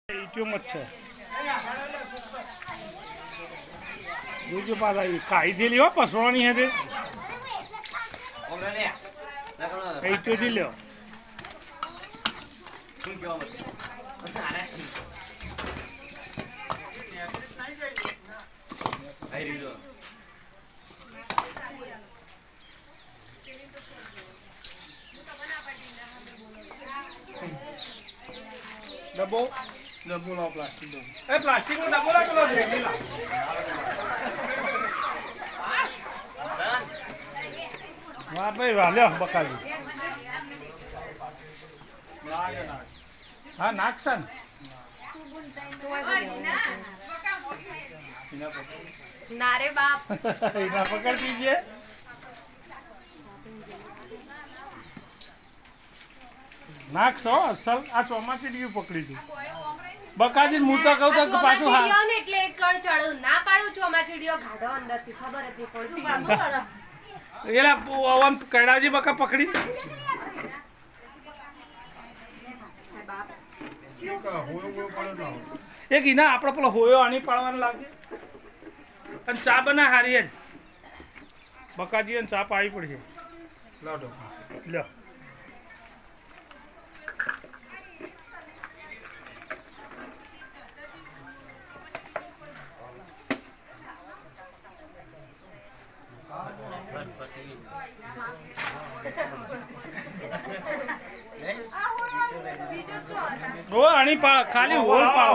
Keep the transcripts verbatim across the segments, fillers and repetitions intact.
ઈટ્યો મત છે બીજું પાછા કાઢી દેલી હો પસવાની હે તે ઈટ્યો થી લ્યો डब्बो डब्बो लो प्लास्टिक दो ए प्लास्टिक नो डब्बो ला चलो देखी ला वाह भाई वाले बकाली हां नाक्सन ना रे बाप इना पकड़ दीजिए નાખશો અસલ આ ચોમાસી ડીયું પકડી દી બકાજી હું તો કહું તો પાછું હા ચોમાસી ને એટલે એક કણ ચડું ના પાડું ચોમાસી ડીયો ઘાડો અંદર થી ખબર હતી પડતી એલા ઓવન કડાજી બકા પકડી એક ઈના આપણે પેલો હોયો આની પાડવાનું લાગે અને ચા બના હારી હે બકાજી ને ચા પાવી પડશે લાડો લ્યો वो आनी पा खाली होल पाओ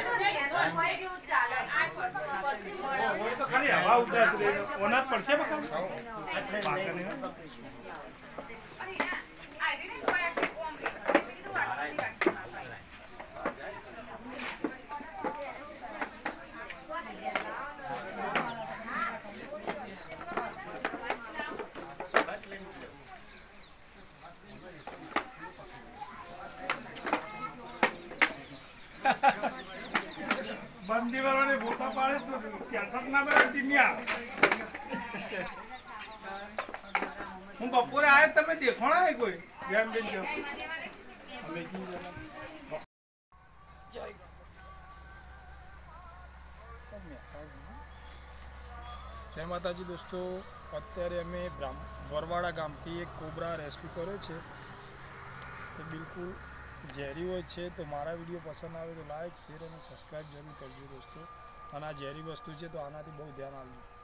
वो तो खाली हवा उड़ता है ओना पड़छे बका बंदी वालों ने बोटा पाड़े तो क्या सपना में दुनिया હું બપોરે આયો તમે દેખોણા નહીં કોઈ જેમ બેન જો અમે કી જય માતાજી દોસ્તો અત્યારે અમે વરવાડા ગામથી એક કોબરા રેસ્ક્યુ કર્યો છે તે બિલકુલ ઝેરી હોય છે તો મારા વિડીયો પસંદ આવે તો લાઈક શેર અને સબસ્ક્રાઈબ જરૂર કરજો દોસ્તો અને આ ઝેરી વસ્તુ છે તો આનાથી બહુ ધ્યાન આપજો।